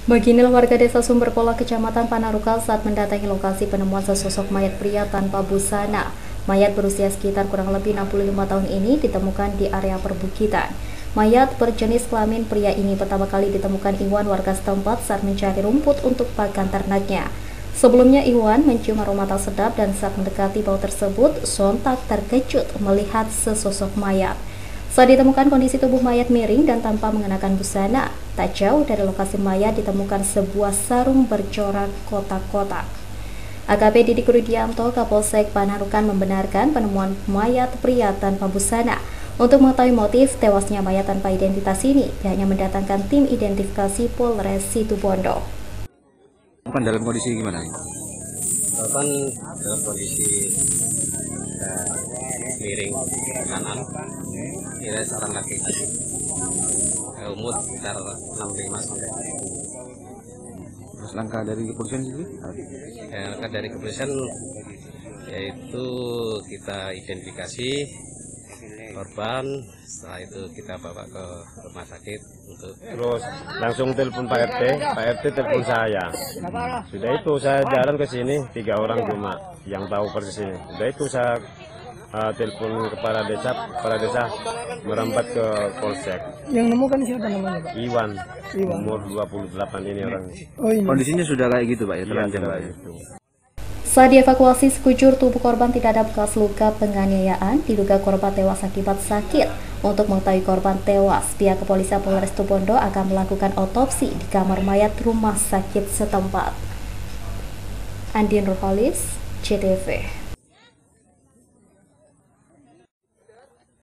Beginilah warga desa Sumberpola, Kecamatan Panarukan saat mendatangi lokasi penemuan sesosok mayat pria tanpa busana. Mayat berusia sekitar kurang lebih 65 tahun ini ditemukan di area perbukitan. Mayat berjenis kelamin pria ini pertama kali ditemukan Iwan warga setempat saat mencari rumput untuk pakan ternaknya. Sebelumnya Iwan mencium aroma tak sedap dan saat mendekati bau tersebut sontak terkejut melihat sesosok mayat. Saat ditemukan kondisi tubuh mayat miring dan tanpa mengenakan busana, tak jauh dari lokasi mayat ditemukan sebuah sarung bercorak kotak-kotak. AKP Didik Rudianto, Kapolsek Panarukan membenarkan penemuan mayat pria tanpa busana. Untuk mengetahui motif tewasnya mayat tanpa identitas ini, pihaknya mendatangkan tim identifikasi Polres Situbondo. Dalam kondisi gimana? Korban dalam kondisi miring kanan, kira seorang laki-laki, umur sekitar 65 sampai. Terus langkah dari kepolisian itu? Langkah dari kepolisian yaitu kita identifikasi korban, setelah itu kita bawa ke rumah sakit untuk terus langsung telepon Pak RT telepon saya. Sudah itu saya jalan ke sini, 3 orang cuma yang tahu persis ini. Sudah itu saya telepon kepala desa merambat ke Polsek. Yang nemukan siapa namanya, Pak? Iwan. Umur 28 ini orang. Oh, ini. Kondisinya sudah kayak gitu, Pak ya? Telanjang, Pak ya? Saat dievakuasi, sekujur tubuh korban tidak ada bekas luka penganiayaan, diduga korban tewas akibat sakit. Untuk mengetahui korban tewas, pihak kepolisian Polres Situbondo akan melakukan otopsi di kamar mayat rumah sakit setempat. Andin Nurholis, CTV.